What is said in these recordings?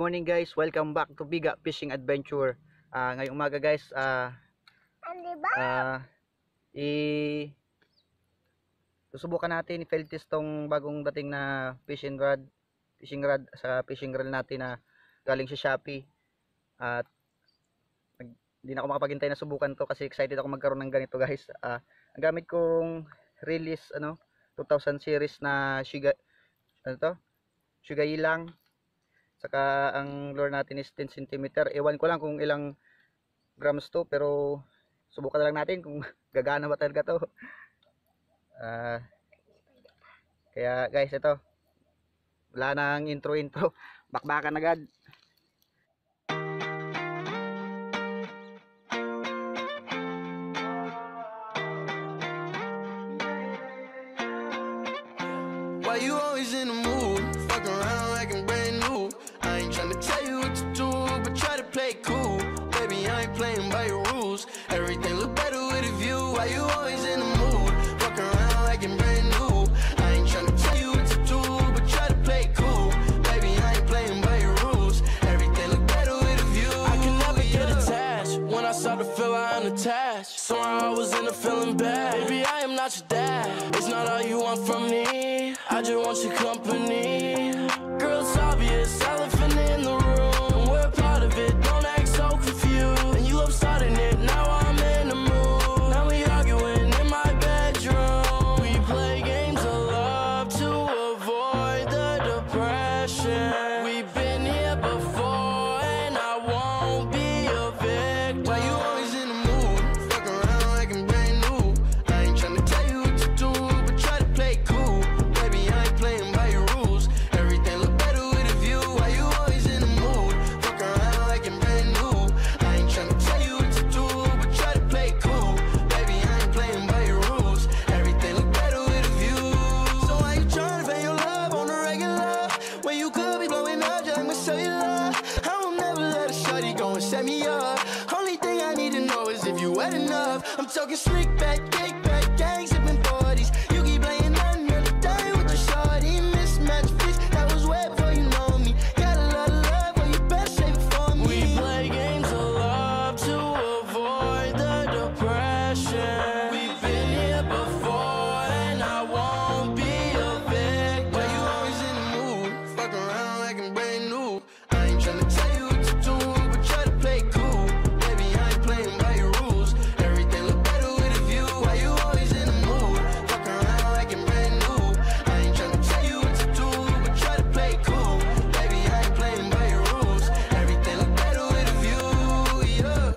morning guys, welcome back to Biga Fishing Adventure. Ngayong umaga guys, susubukan natin i-field test tong bagong dating na fishing rod sa fishing reel natin na galing sa Shopee. At hindi na ako makapaghintay na subukan to kasi excited ako magkaroon ng ganito guys. Ang gamit kong reel is 2000 series na Shugay lang. Saka ang lure natin is 10 cm. Ewan ko lang kung ilang grams to, pero subukan na lang natin kung gagana ba talaga to. Kaya guys, ito wala nang intro, bakbakan agad. Why you always in the mood? Fuck around like I'm brand new. I ain't tryna tell you what to do, but try to play cool. Baby, I ain't playing by your rules. Everything look better with a view. Why you always in the mood? Fuck around like I'm brand new. I ain't tryna tell you what to do, but try to play cool. Baby, I ain't playing by your rules. Everything look better with a view. I can never get attached. When I start to feel I'm unattached, somehow I was in a feeling bad. Baby, I am not your dad. It's not all you want from me. I just want your company. Girl, it's obvious, elephant in the room. We're part of it, don't act so confused. And you love starting it, now I'm in the mood. Now we arguing in my bedroom. We play games of love to avoid the depression. We've been here before and I won't be a victim. Why you always in the mood? Fuck around like I'm brand new. I ain't tryna tell you what to do, but try to play cool. Baby, I ain't playing by your rules. Everything look better with a view. Why you always in the mood? Fuck around like I'm brand new. I ain't tryna tell you what to do, but try to play cool. Baby, I ain't playing by your rules. Everything look better with a view. So why you tryna pay your love on the regular when you could be blowing up just with cellular? I will never let a shorty go and set me up. Only thing I need to know is if you wet enough. I'm talking slick back, kick back, gang sipping 40s. You keep playing another day with your shorty. Mismatched fish that was wet before you know me. Got a lot of love, but you better save it for me. We play games of love to avoid the depression. We've been here before and I won't be a victim. Why you always in the mood? Fuck around like I'm brand new. I ain't tryna tell you what to do, but try to play cool. Baby, I ain't playing by your rules. Everything look better with a view. Why you always in the mood? Fuck around like I'm brand new. I ain't tryna tell you what to do, but try to play cool. Baby, I ain't playing by your rules. Everything look better with a view, yeah.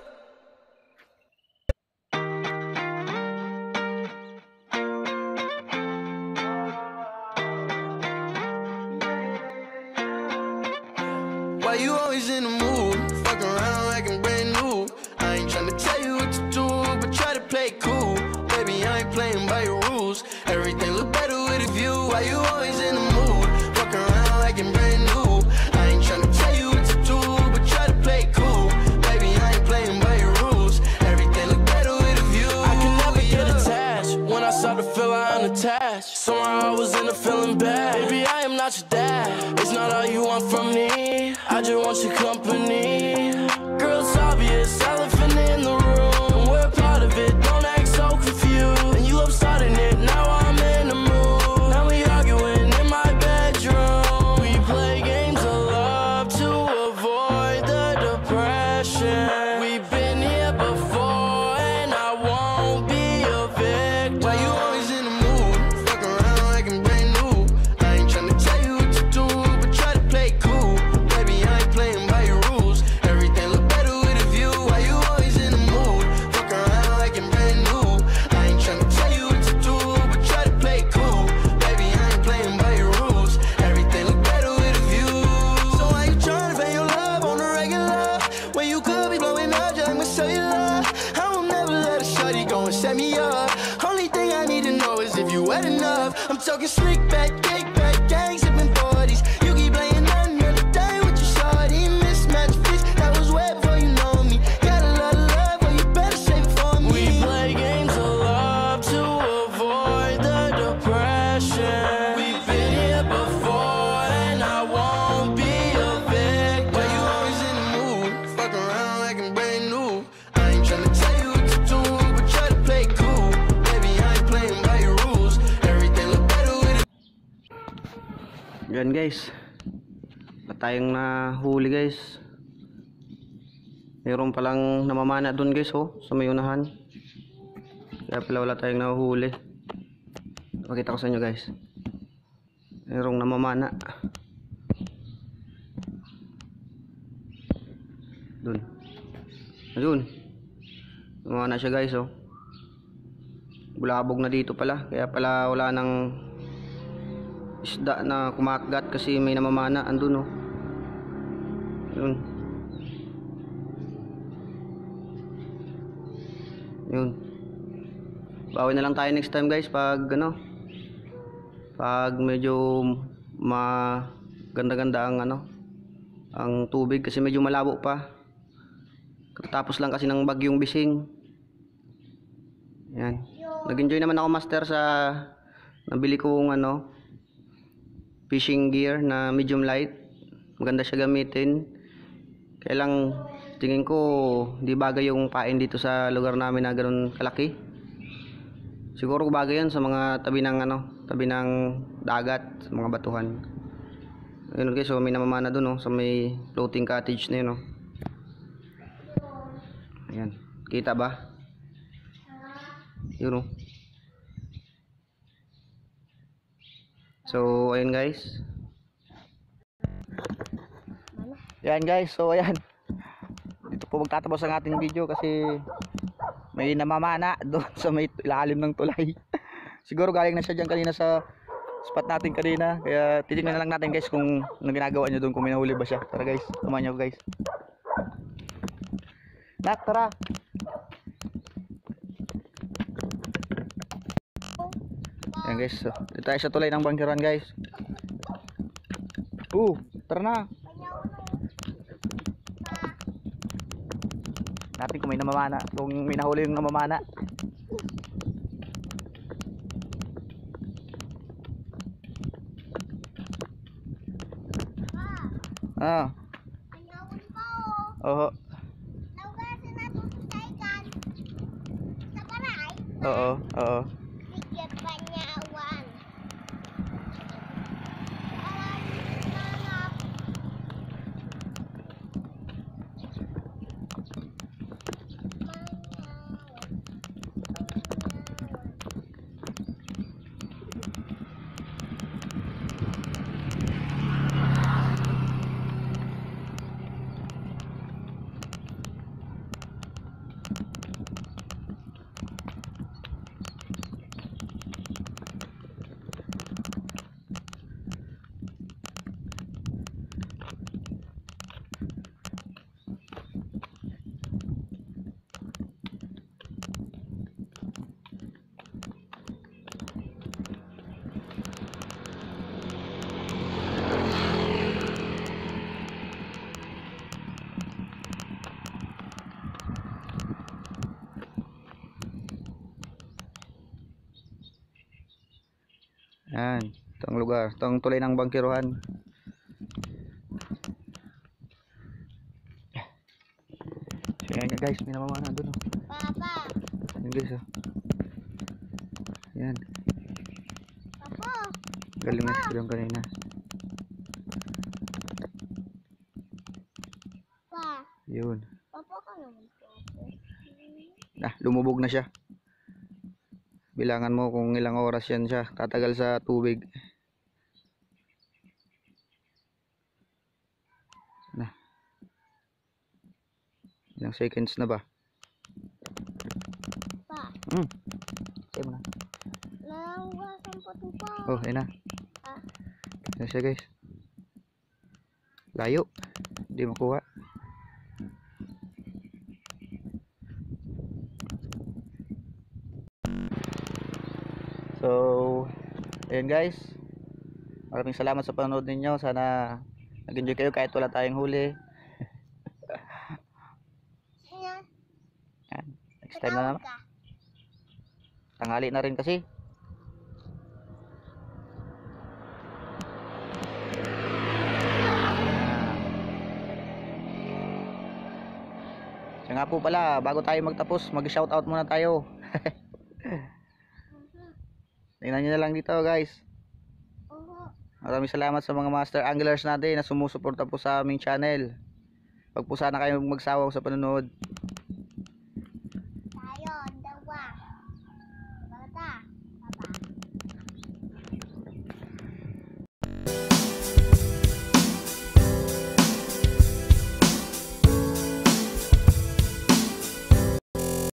Why you always in the mood? Fuck around like I'm brand new. I ain't tryna tell you what to do, but try to play cool. Baby, I ain't playing by your rules. Everything look better with a view. Why you always in the mood? Fuck around like I'm brand new. I ain't tryna tell you what to do, but try to play cool. Baby, I ain't playing by your rules. Everything look better with a view. I can never get attached. When I start to feel I'm unattached, somehow I was in a feeling bad. Baby, I am not your dad. It's not all you want from me. I just want your company. Girl, it's obvious, elephant in the room. We're part of it, don't act so confused. And you love starting it, now I'm in the mood. Now we arguing in my bedroom. We play games of love to avoid the depression. We've been here before and I won't be a victim. Why you always in the mood? Fuck around like I'm brand new. I ain't tryna tell you what to do, but try to play cool. Baby, I ain't playing by your rules. Everything look better with a view. Why you always in the mood? Fuck around like I'm brand new. I ain't tryna tell you what to do, but try to play cool. Baby, I ain't playing by your rules. Everything look better with a view. So why you tryna pay your love on the regular when you could be blowing up just with cellular? I will never let a shorty go and set me up. Only thing I need to know is if you wet enough. I'm talking slick back, kick back, gang sipping 40s. You keep playing another day with your shorty. Mismatched fish that was wet before you know me. Got a lot of love, but you better save it for me. We play games of love to avoid the depression. We've been here before and I won't be a victim. move. I ain't tryna tell you what to do, but try to play cool. Baby, I ain't playing by your rules. Everything look better with it. Yan guys, at tayong nahuli guys. Mayroon palang namamana doon guys, oh, sa may unahan. Kaya pala wala tayong nahuhuli. Pakita ko sa inyo guys. Mayroong namamana doon. Ayun, namamana siya guys, oh. Bulabog na dito pala. Kaya pala wala nang isda na kumakagat kasi may namamana andun, oh. Yun. Yun. Bawi na lang tayo next time guys pag ano, pag medyo maganda-ganda ang ano, ang tubig kasi medyo malabo pa. Katapos lang kasi ng bagyong Bising. Yan. Nag-enjoy naman ako master sa nabili kong ano, fishing gear na medium light. Maganda siya gamitin. Kaya lang tingin ko di bagay yung pain dito sa lugar namin na ganoon kalaki. Siguro bagay yan sa mga tabi ng ano, tabi ng dagat, sa mga batuhan. Ayun guys, so may namamana doon, oh, sa may floating cottage na yun, oh. Ayan, kita ba? Yun, oh. So ayun guys. Yan guys, so ayan. Dito po magtatapos ang ating video kasi may namamana doon sa may ilalim ng tulay. Siguro galing na siya dyan kanina sa spot natin kanina. Kaya titignan na lang natin guys kung anong ginagawa niya doon, kung may nahuli ba siya. Tara guys, samahan niyo guys. Nak, tara. Ayan guys, so, dito tayo sa tulay ng bangkiran guys. Tara na. Natin kung may namamana, kung may nahuli yung namamana. Ah. Oo. Oo, oo. Yan, itong lugar, itong tulay ng bangkiruhan. So yan guys, may namamana doon, oh. Papa. Yan guys, oh. Yan. Papa. Galing na yung kanina. Pa. Yun. Papa ka naman po. Lumubog na siya. Bilangan mo kung ilang oras yan siya tatagal sa tubig. Ilang seconds na ba? Pa. Say mo na. Nawasan po ito pa. Oh, ayun na. Yan siya guys. Layo. Hindi makuha. So, ayun guys. Maraming salamat sa panonood ninyo. Sana nag-enjoy kayo kahit wala tayong huli. Yan. Next time na naman. Tanghali na rin kasi. Siya nga po pala, bago tayo magtapos, mag-shoutout muna tayo. Tingnan nyo na lang dito guys. Oo. Maraming salamat sa mga master anglers natin na sumusuporta po sa aming channel. Wag po sana kayong magsawa sa panonood.